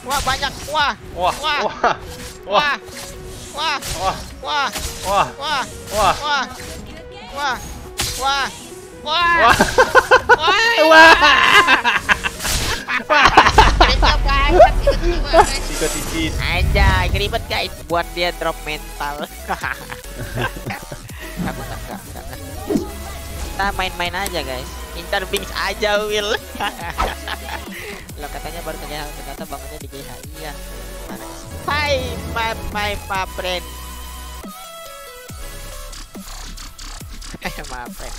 Wah, banyak. Wah. Wah, Wah. wah, Wah. Wah. wah, Wah. wah, Wah. wah, Wah. Wah. Wah. Wah. wah. Wah. Kacau banget tiba-tiba, guys. Tiga digit. Anjay, ribet guys buat dia drop mental. Aku enggak ngerti. Kita main-main aja guys. Interbings aja Will. Lo katanya baru ke GH, ternyata bangunnya di GH. Iya. Hai my friend. My friend.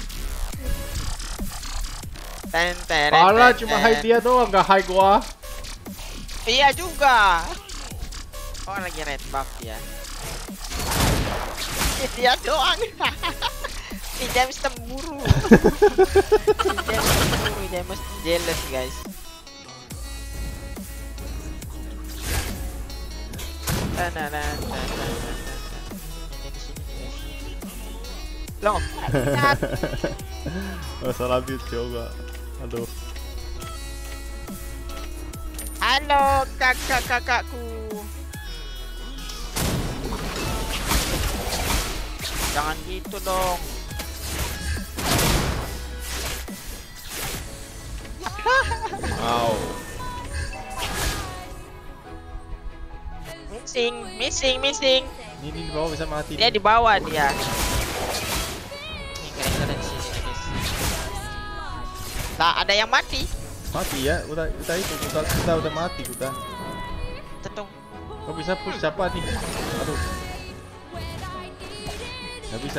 Alah, cuma hide dia doang, gak hide gua. Iya juga. Oh lagi red buff ya. Dia doang. Si James cemburu. Si James cemburu, James jealous guys. Loh, Salah beat juga. Aduh. halo kakak-kakakku. Jangan gitu dong. Wow. Missing. Ini di bawah bisa mati. Dia di bawah dia. Ini keren di sini guys. Tak ada yang mati. Mati ya, udah itu, kita udah mati kita. Tentung. Kau bisa push siapa nih? Aduh. Gak bisa.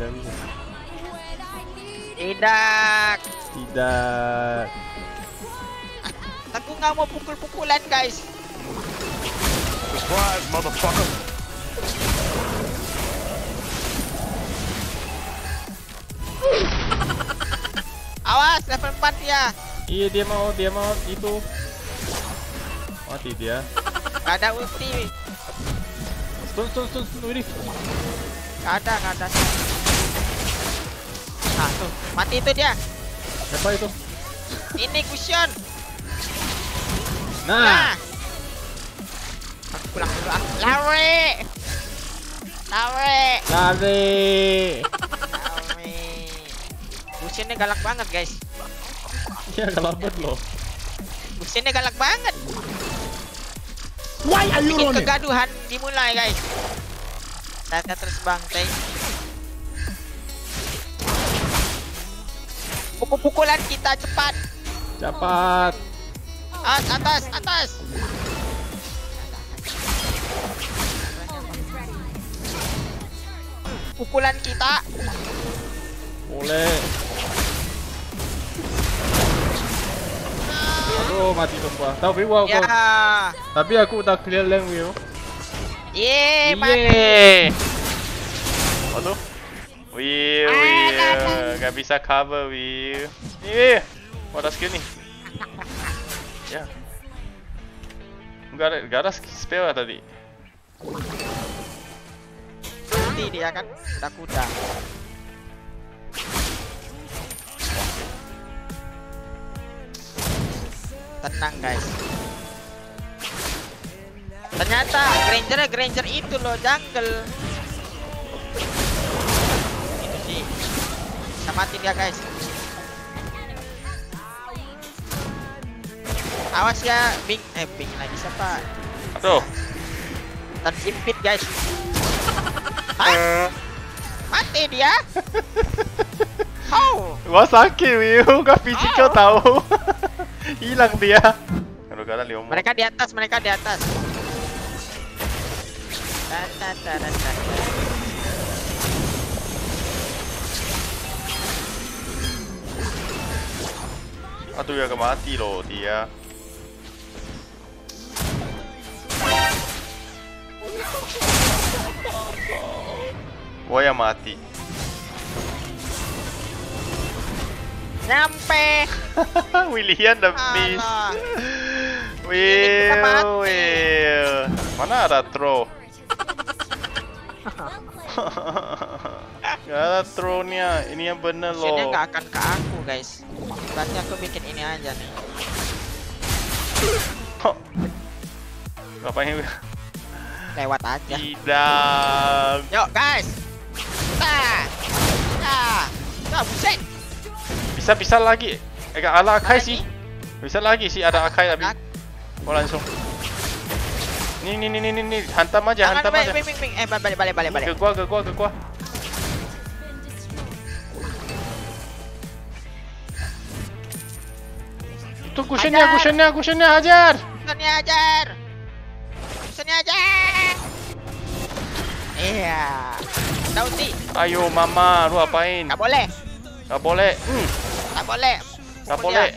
Tidak. Tidak. Aku nggak mau pukul-pukulan guys. Surprise, motherfucker! Awas level 4 ya. Iya dia mau itu. Mati dia. Gak ada ulti. Stun ini. Gak ada. Nah tuh, mati itu dia. Siapa itu? Ini cushion. Nah. Aku pulang dulu ah. Lari. Cushionnya galak banget guys. Iya galak banget loh. Cushionnya galak banget. Why are you Bikin running? kegaduhan dimulai guys. Kita terus bangtai. Pukul-pukulan kita cepat. Atas. Pukulan kita. Boleh. Aduh mati semua. Tapi wow Ya. Tapi aku udah clear lane Will. Mati. Aduh. Will. Gak bisa cover Will. Ih. Ada skill nih. Ya. Gak ada spell tadi. Nanti dia kan udah kuda. Tenang guys. Ternyata Granger itu loh jungle. Itu sih. Bisa mati dia guys. Awas ya Bing lagi siapa? Aduh. Tersimpit guys. Hah? Mati dia. Oh. Gua sakit Will, gak physical tahu. Hilang dia. Kalau kalian lihat Mereka di atas. Aduh ya mati loh dia. Gua yang mati. Nyampe. William udah miss. Alah. Will, Kita mati. Will. Mana ada throw? Gak ada throw-nya. Ini yang bener Sini loh. nggak akan ke aku guys. Berarti aku bikin ini aja nih. Ngapain? Lewat aja. Tidak. Yuk guys. Buset. Bisa lagi. Ada Akai sih. Bisa lagi sih, ada Akai tapi. Oh langsung. Nih, hantam aja. Balik. Ke gua. Itu kusennya hajar. Kusennya ajar. Iya. Dauti. Ayo mama, lu apain? Nggak boleh. Nggak boleh. Nggak boleh.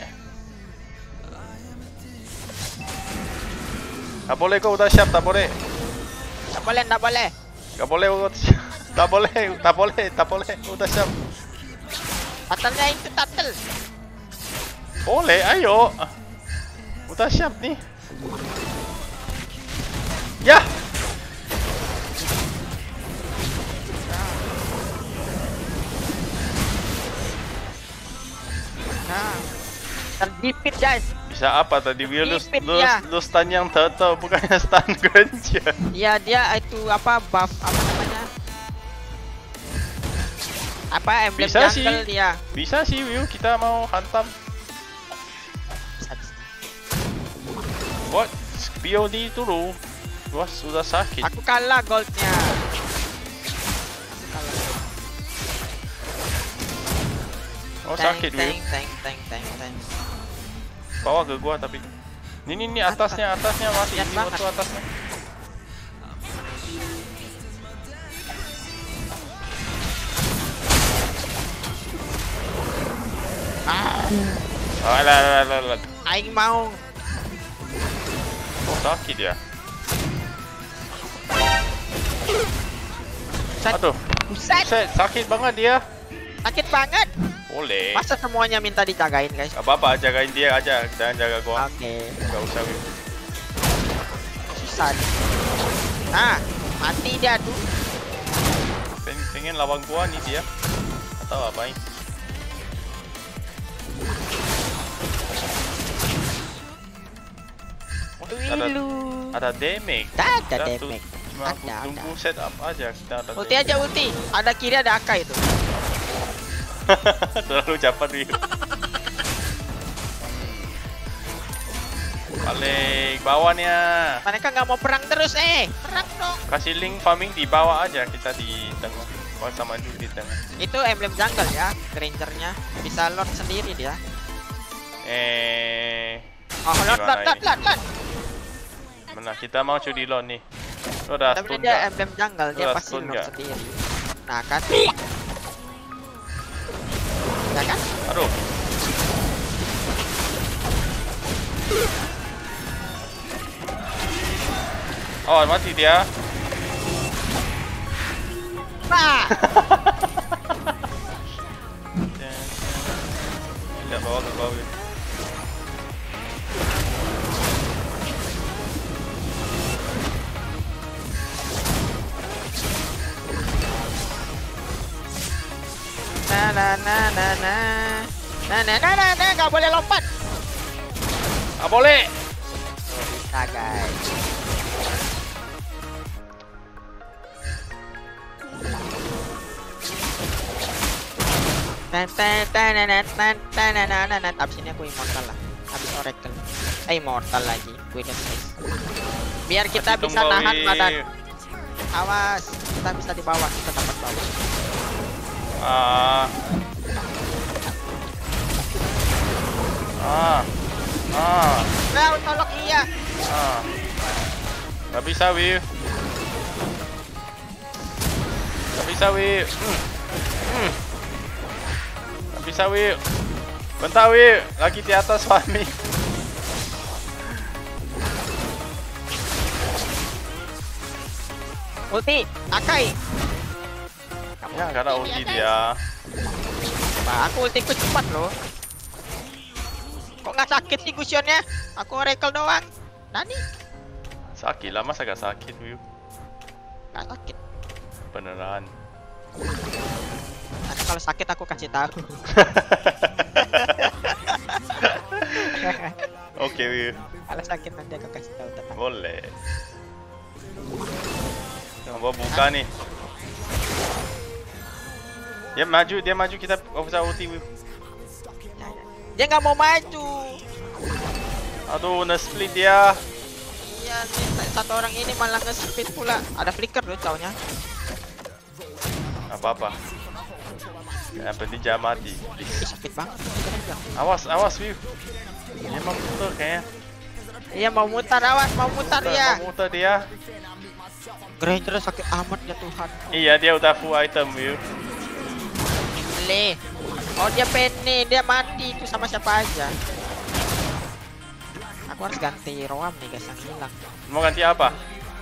Tak boleh kau udah siap, tak boleh. Nggak boleh. Tak boleh udah siap. Turtle-nya itu turtle. Boleh, ayo. Udah siap nih. Ya. Nah, terjepit guys. Bisa apa tadi? Lu ya. stun yang turtle, bukannya stun Granger. Iya, dia itu apa buff apa namanya? Apa emblem Bisa jungle sih. dia. Bisa sih, Will. Kita mau hantam. What? BOD dulu. Wah, sudah sakit. Aku kalah goldnya. Oh, sakit, Will. Tank. Bawa ke gua tapi. Ini atasnya mati. Lihat Ini banget. waktu atasnya. Alah. Aing mau. Oh, sakit ya. Buset. Buset, sakit banget dia. Sakit banget. Boleh. Masa semuanya minta dijagain, guys? Gak apa-apa, jagain dia aja. Jangan jaga gua. Oke. Gak usah, Will. Susah nih. Nah, mati dia tuh. Pengen lawan gua nih dia. Atau apain? Ada damage. Ada damage. Cuma aku tunggu set up aja. Kita ada Ulti aja ulti. Ada kiri ada Akai itu. Terlalu cepat nih. Balik bawahnya. Mereka nggak mau perang terus perang dong. Kasih link farming di bawah aja, kita di tengah. Kau sama dulu di tengah. Itu emblem jungle ya, Grangernya bisa lord sendiri dia. Oh lord. Mana kita mau curi lord nih. Lo udah Tapi stun dia gak? emblem jungle, dia Udah pasti stun lord gak? sendiri. Nah kan? Ya kan? Aduh. Oh, mati dia. Bah! Tidak bawa ke bawah. Nggak boleh lompat. Ah, boleh. Bisa guys. Abis ini aku immortal lah. Habis oracle. Immortal lagi. Witness face. Biar kita Masih bisa tunggu, nahan Wi. badan. Awas, kita bisa di bawah, kita dapat bawah. Nah, tolong iya. Gak bisa, Wi. Gak bisa, Wi. Gak bisa, Wi. Bentar, Wi. Lagi di atas farming. Ulti, Akai. Ya, gak ada ulti dia. Bah, aku ultiku cepat loh. Kok nggak sakit sih kusionnya? Aku nge-recall doang. Nani? Sakit lah, masa gak sakit, Wi? Nggak sakit. Beneran. Nanti kalau sakit aku kasih tahu. Oke, Will. Kalau sakit nanti aku kasih tahu tetap. Boleh. Coba buka nih. Dia maju kita bisa ulti, Will. Dia nggak mau maju. Aduh, nge-split dia. Iya nih, satu orang ini malah nge-split pula. Ada flicker loh cowoknya. Apa-apa. Yang penting jangan mati. Ih, sakit banget. Awas, Will. Dia mau muter kayaknya. Iya mau mutar, awas mau mutar ya. Mau muter dia. Granger sakit amat ya Tuhan. Iya, dia udah full item, Will. Le. Oh dia penny, dia mati itu sama siapa aja. Aku harus ganti roam nih guys yang hilang. Mau ganti apa?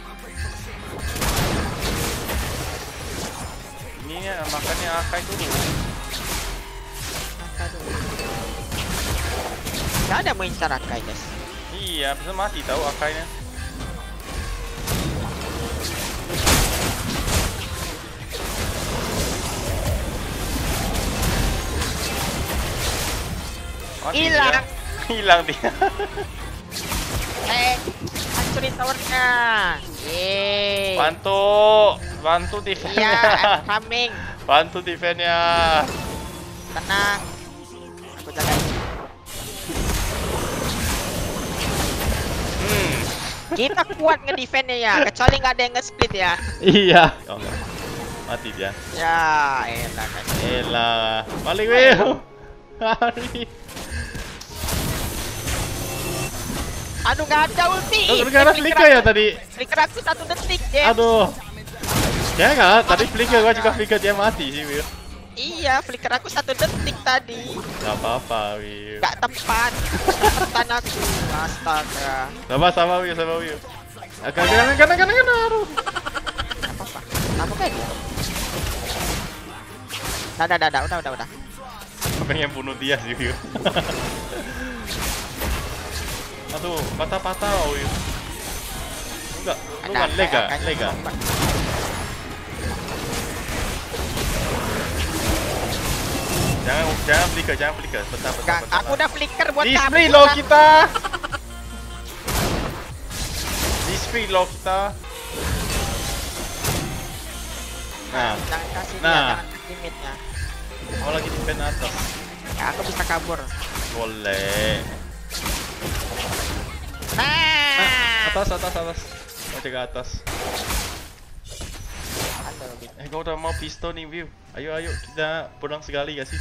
Ini ya, makannya Akai dulu. Gak ada main cara Akai guys. Iya, bisa mati tahu Akainya. Hilang. Hilang dia. Hancurin towernya. Yeay. Bantu defense-nya. Iya, I'm coming. Bantu defense-nya. Tenang. Aku jagain. Kita kuat nge-defense-nya ya, kecuali nggak ada yang nge-split ya. Iya. Oh, enggak. Mati dia. Ya, elah guys. Elah. Balik, Will. Lari. Aduh, nggak ada ulti. Gara-gara flicker ya tadi. Flicker aku 1 detik, James. Aduh. Ya enggak, tadi flicker gua juga flicker dia mati sih, Will. Iya, flicker aku 1 detik tadi. Gak apa-apa, Will. Nggak tepat. Tepetan aku. Astaga. Sama Will, Kanan. Aduh. Nggak apa-apa. Kamu kan? Udah. Aku pengen bunuh dia sih, Will. Aduh, patah-patah, Will. Enggak, lu kan lega. Jangan flicker. Bentar. Aku udah flicker buat kamu. Display lo kita. Display lo kita. Nah, Jangan kasih dia, Nah. jangan kasih mid-nya. mau lagi defend atas. Ya, aku bisa kabur. Boleh. Nah. Atas. Mau jaga atas. Aduh, Gua udah mau pistol nih, View. Ayo kita pulang sekali gak sih?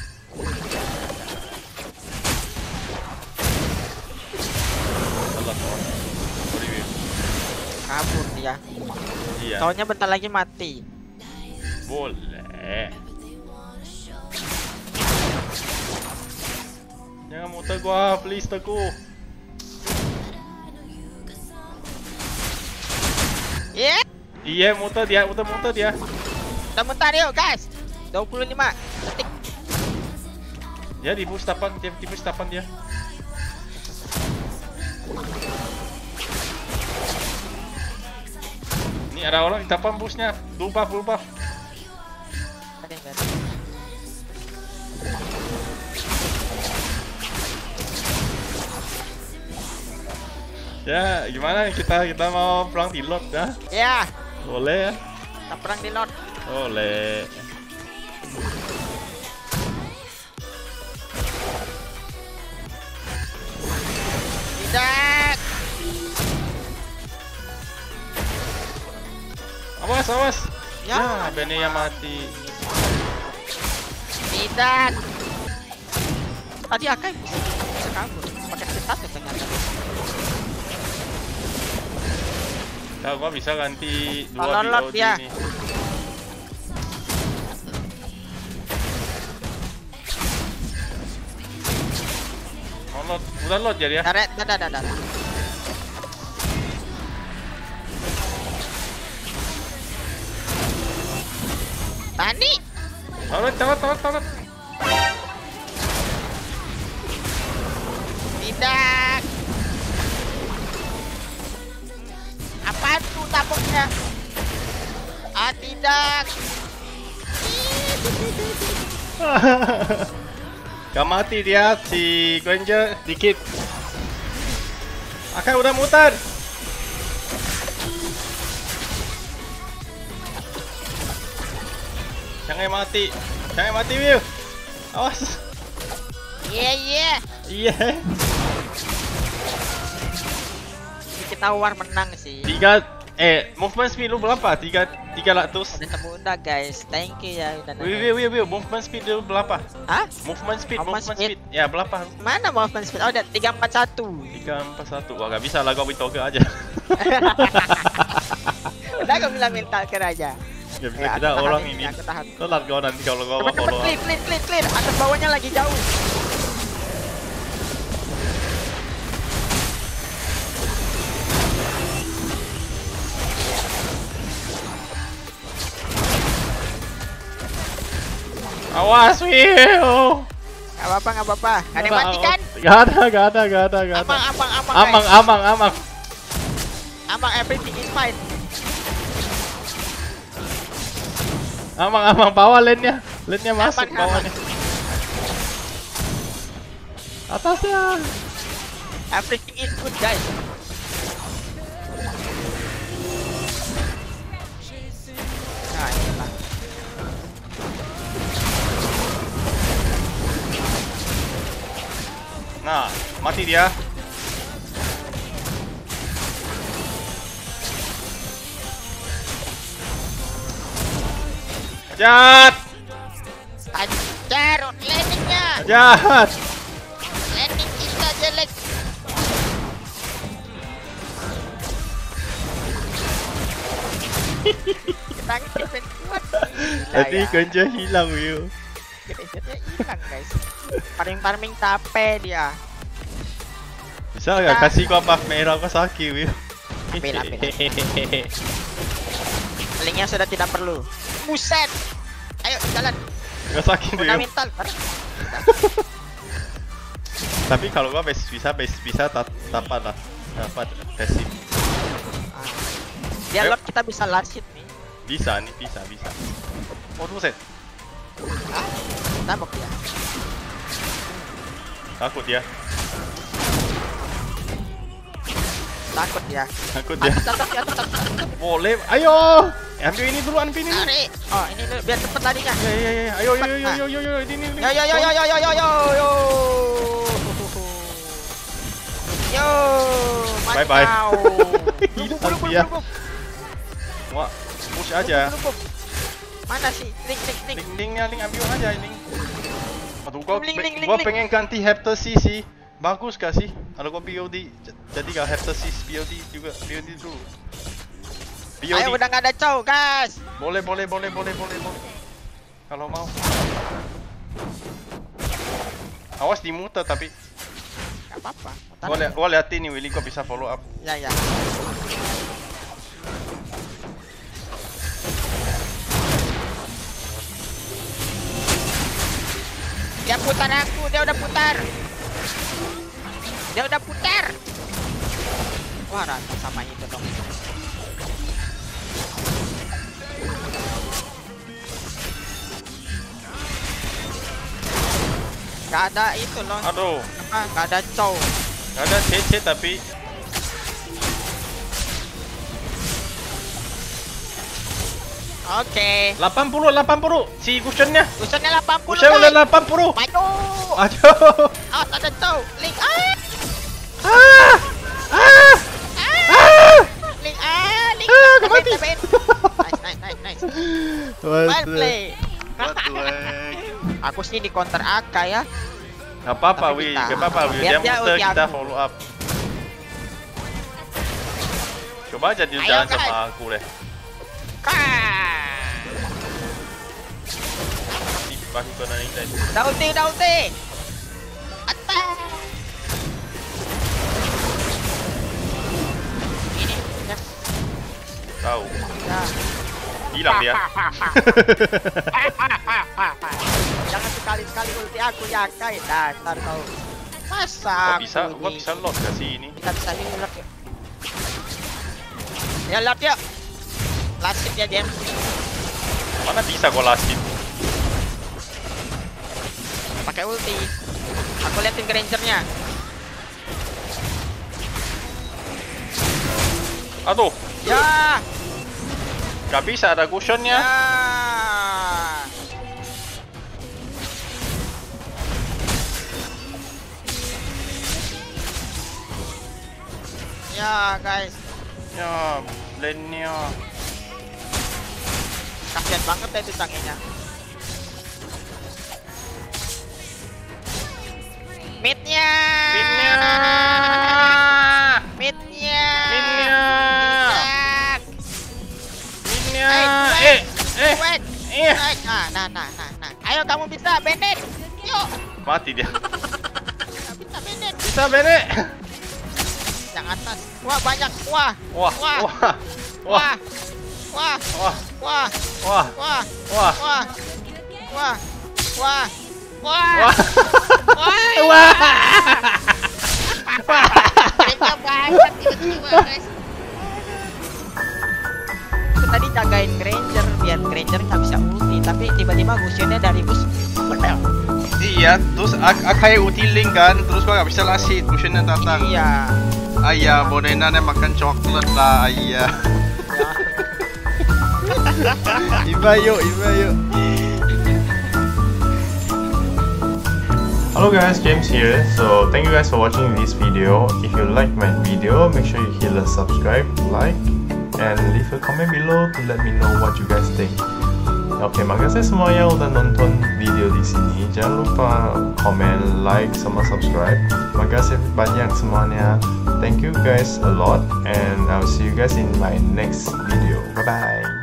Salah kawan. Sorry, View. kabur dia. Iya. Soalnya bentar lagi mati. Boleh. Jangan muter gua, please teguh. Yeah. Iya, muter dia. Kita mutar yuk guys. 25 detik. Dia di push tapan dia. Ini ada orang di tapan pushnya. Full buff. Ya, gimana kita mau perang di lot ya? Ya, Boleh ya? kita perang di Lord. Boleh. Tidak. Awas. Ya. Benny yang mati. Tidak. Tadi Akai bisa kabur. Pakai cepat ya ternyata. Kalau gua bisa ganti Kalau 2 lot BOD dia. nih. Udah lot jadi ya? Dadah. Tani. Taruh. Tidak. Apa tuh tabungnya? Ah, tidak. Gak mati dia si Granger dikit. Akai udah mutar. Jangan mati. Jangan mati, Will. Awas. Iya, iya. Iya. Kita war menang sih. Movement speed lu berapa? 300. Udah temu udah guys. Thank you ya udah. Will, movement speed lu berapa? Hah? Movement speed. Movement speed? Ya, berapa? Mana movement speed? Oh, udah 341. 341. Wah, gak bisa lah, gua Wintoga aja. Udah aku bilang minta ke aja. Gak bisa, kita orang ini. Aku tahan. Telat gua nanti kalau gua Cepet follow up. clear. Atas bawahnya lagi jauh. Awas, Will. Gak apa-apa. Gak ada yang mati kan? Gak ada. Amang. Amang, everything is fine. Amang, bawa lane-nya. Lane-nya masuk Aman. bawahnya. Atasnya. Everything is good guys. Nah, ini lah. Nah, mati dia. Jat. Anjar, landingnya. Jat. Landing kita jelek. Kita defense kuat. Tadi ganja hilang, Will. Ganja hilang guys. Farming capek dia. Bisa nggak kasih gua buff merah, gua sakit, Will. Ambil. Linknya sudah tidak perlu. Buset. Ayo jalan. Gak sakit, Will. Fundamental. Tapi kalau gua bisa tapan lah. Dapat tesim. Dia Ayo. Lord kita bisa last hit nih. Bisa. Oh, buset. Ah, tabok dia. Takut dia. Takut dia. Atas. Boleh. Ayo. Ambil ini dulu. Tarik. Oh, ini dulu biar cepet larinya. Ya. Ayo. Ini. Yo. Bye. Hilang dia. Wah, push aja. Mana sih? Link. Link ambil aja ini. Aduh, Link. gua pengen ganti Heptasis sih. Bagus gak sih? Kalau gua BOD, jadi gak Heptasis BOD juga. BOD dulu. BOD. Ayo udah nggak ada cow, guys. Boleh. Kalau mau. Awas di muter tapi. Gak apa-apa. Gua liatin nih Willy, gua bisa follow up. Ya. Dia putar aku, dia udah putar. Wah, rata sama itu dong. Gak ada itu loh. Aduh, Gak ada cow. gak ada CC tapi. Oke. 80 si kusennya. Kusennya 80. Kusen udah 80. Maju. Aduh. Awas ada cow. Link. Link. Gak mati. Nice. Well play. Aku sih di counter AK ya. Gak apa-apa, Tapi Wi. kita- Gak apa-apa, Wi. biar Dia dia muter, ulti kita aku. follow up. Coba aja dia Ayo, jalan guys. sama aku deh. Pasti kau naik tadi. Udah ulti. Atas. Ini. Ya. Tahu. Ya. Hilang dia. Jangan sekali-sekali ulti aku ya, Kai. Dasar kau. Masa Gua bisa load kasih ini. Kita bisa ini lock yuk. Ya lock yuk. Last hit ya James. Mana bisa gua last hit? Pakai ulti. Aku liatin Grangernya. Aduh, Ya. gak bisa ada cushionnya. Ya guys, Ya, lane-nya. kasihan banget ya itu tanginya. Midnya. Midnya. Midnya. Midnya. Midnya. Wait. Wait. Nah. Ayo kamu bisa, Bennett. Yuk. Mati dia. Bisa, Bennett. Bisa, Bennett. Yang atas. Wah, banyak. Wah. Wah. Wah. Wah. Wah. Wah. Wah. Wah. Wah. Wah. Wah. Wah. Wah. Wah. Wah. Wah. Kayaknya banget tiba-tiba, guys. Itu tadi jagain Granger biar Granger nggak bisa ulti, tapi tiba-tiba Gusionnya dari bus betul. Iya, terus Akai ulti link kan, terus gua gak bisa lasit, Gusionnya datang. Iya. Ayah, bonenanya makan coklat lah, ayah. Iba yuk. Hello guys, James here. So thank you guys for watching this video. If you like my video, make sure you hit the subscribe, like, and leave a comment below to let me know what you guys think. Oke, makasih semua yang udah nonton video di sini. Jangan lupa komen, like, sama subscribe. Makasih banyak semuanya. Thank you guys a lot, and I'll see you guys in my next video. Bye bye.